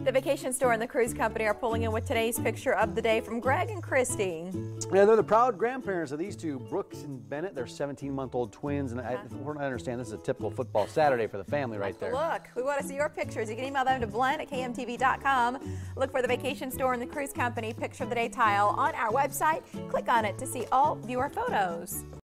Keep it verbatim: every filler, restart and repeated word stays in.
The vacation store and the cruise company are pulling in with today's picture of the day from Greg and Kristie. Yeah, they're the proud grandparents of these two, Brooks and Bennett. They're seventeen-month-old twins, and I, from what I understand, this is a typical football Saturday for the family right there. Look, we want to see your pictures. You can email them to Blend at K M T V dot com. Look for the vacation store and the cruise company picture of the day tile on our website. Click on it to see all viewer photos.